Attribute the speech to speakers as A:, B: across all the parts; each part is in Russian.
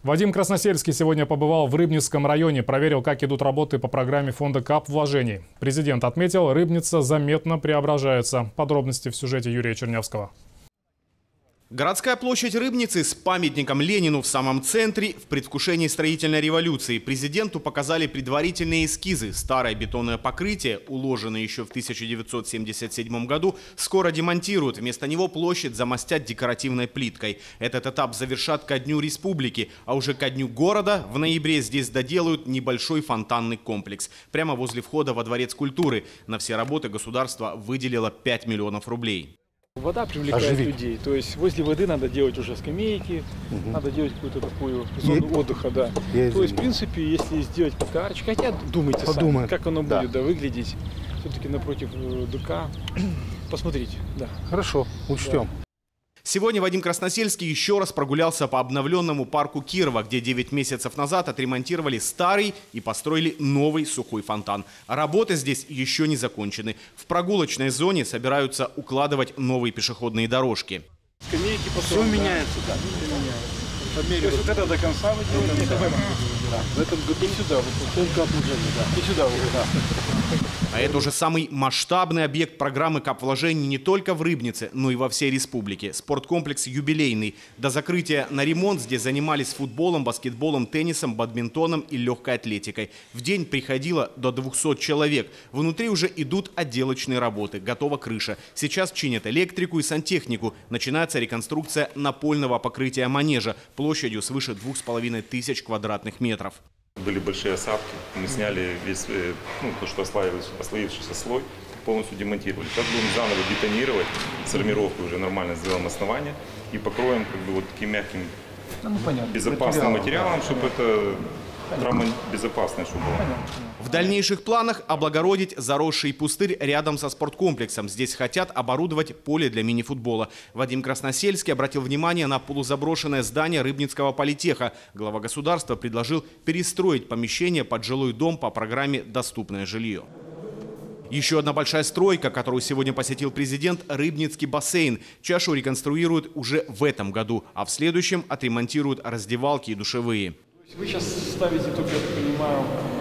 A: Вадим Красносельский сегодня побывал в Рыбницком районе, проверил, как идут работы по программе фонда КАП вложений. Президент отметил, Рыбница заметно преображается. Подробности в сюжете Юрия Чернявского.
B: Городская площадь Рыбницы с памятником Ленину в самом центре в предвкушении строительной революции. Президенту показали предварительные эскизы. Старое бетонное покрытие, уложенное еще в 1977 году, скоро демонтируют. Вместо него площадь замостят декоративной плиткой. Этот этап завершат ко Дню Республики. А уже ко Дню города в ноябре здесь доделают небольшой фонтанный комплекс. Прямо возле входа во Дворец культуры. На все работы государство выделило 5 миллионов рублей.
C: Вода привлекает людей, то есть возле воды надо делать уже скамейки, надо делать какую-то такую зону отдыха, да. То есть, в принципе, если сделать как арочка, хотя думайте сами, как оно будет выглядеть, все-таки напротив ДК, посмотрите, да.
D: Хорошо, учтем.
B: Да. Сегодня Вадим Красносельский еще раз прогулялся по обновленному парку Кирова, где 9 месяцев назад отремонтировали старый и построили новый сухой фонтан. Работы здесь еще не закончены. В прогулочной зоне собираются укладывать новые пешеходные дорожки.
C: Скамейки потом,
D: все меняется, да.
C: То есть вот это до конца вы делаете?
D: Да. В этом году и сюда, вот только обнажение, да.
C: И сюда, вот, да.
B: А это уже самый масштабный объект программы КАП-вложений не только в Рыбнице, но и во всей республике. Спорткомплекс «Юбилейный». До закрытия на ремонт здесь занимались футболом, баскетболом, теннисом, бадминтоном и легкой атлетикой. В день приходило до 200 человек. Внутри уже идут отделочные работы. Готова крыша. Сейчас чинят электрику и сантехнику. Начинается реконструкция напольного покрытия манежа площадью свыше 2500 квадратных метров.
E: Были большие осадки, мы сняли весь, то, что ослоившийся слой, полностью демонтировали. Сейчас будем заново бетонировать, с армировкой уже нормально сделаем основание и покроем вот таким мягким, безопасным материалом, чтобы это травмобезопасное было.
B: В дальнейших планах облагородить заросший пустырь рядом со спорткомплексом. Здесь хотят оборудовать поле для мини-футбола. Вадим Красносельский обратил внимание на полузаброшенное здание Рыбницкого политеха. Глава государства предложил перестроить помещение под жилой дом по программе «Доступное жилье». Еще одна большая стройка, которую сегодня посетил президент – Рыбницкий бассейн. Чашу реконструируют уже в этом году, а в следующем отремонтируют раздевалки и душевые.
C: Вы сейчас ставите только, я так понимаю,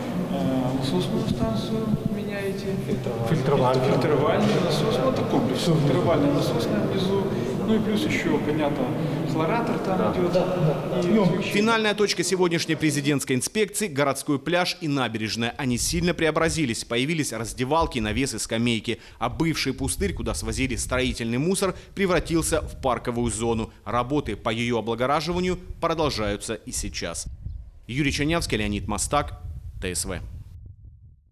C: насосную станцию меняете, фильтровальный насос, вот такой комплекс, фильтровальный насосный внизу, ну и плюс еще, понятно, хлоратор там идет.
B: Финальная точка сегодняшней президентской инспекции – городской пляж и набережная. Они сильно преобразились, появились раздевалки, навесы, скамейки, а бывший пустырь, куда свозили строительный мусор, превратился в парковую зону. Работы по ее облагораживанию продолжаются и сейчас. Юрий Чернявский, Леонид Мостак, ТСВ.